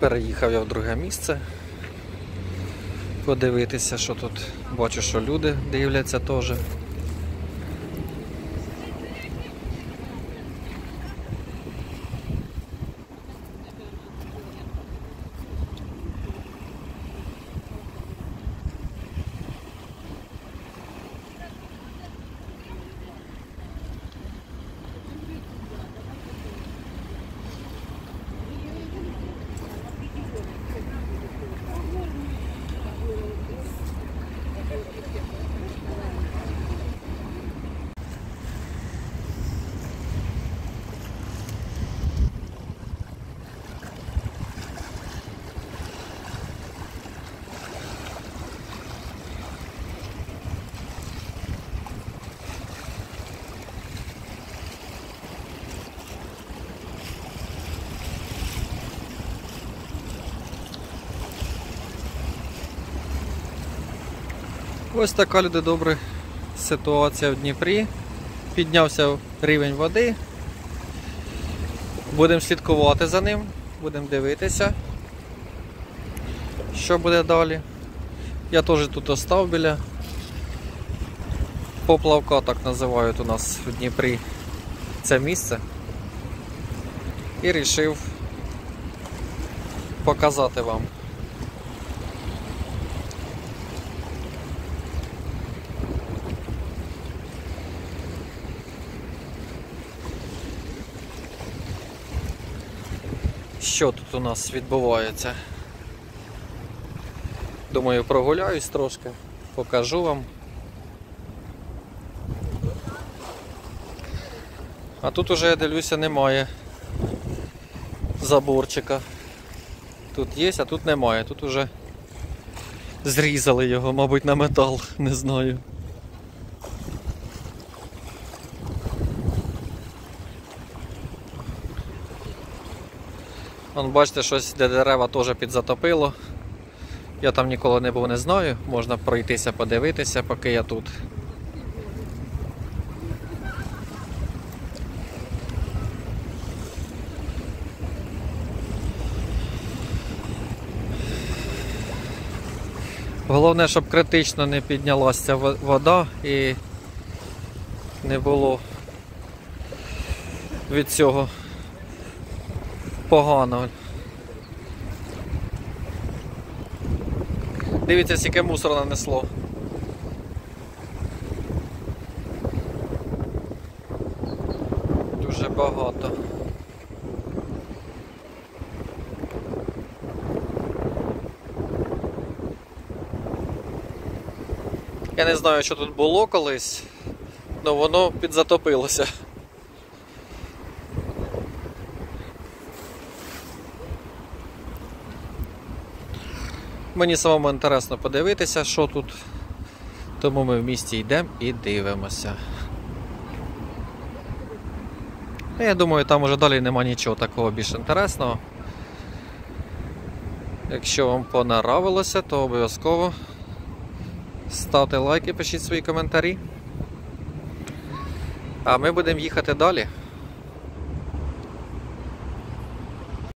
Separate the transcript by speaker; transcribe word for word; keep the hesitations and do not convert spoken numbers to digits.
Speaker 1: Переїхав я в друге місце. Подивитися, що тут. Бачу, що люди дивляться теж. Ось така, люди добрі, ситуація в Дніпрі. Піднявся рівень води. Будемо слідкувати за ним, будемо дивитися, що буде далі. Я теж тут остав біля поплавка, так називають у нас в Дніпрі це місце. І вирішив показати вам. Що тут у нас відбувається? Думаю, прогуляюсь трошки, покажу вам. А тут уже, я дивлюся, немає заборчика. Тут є, а тут немає. Тут уже зрізали його, мабуть, на метал, не знаю. Вон, бачите, щось, де дерева теж підзатопило. Я там ніколи не був, не знаю. Можна пройтися, подивитися, поки я тут. Головне, щоб критично не піднялася вода і не було від цього погано. Дивіться, скільки мусор нанесло. Дуже багато. Я не знаю, що тут було колись, але воно підзатопилося. Мені самому інтересно подивитися, що тут, тому ми в місті йдемо і дивимося. Я думаю, там уже далі нема нічого такого більш інтересного. Якщо вам понравилося, то обов'язково ставте лайки, пишіть свої коментарі. А ми будемо їхати далі.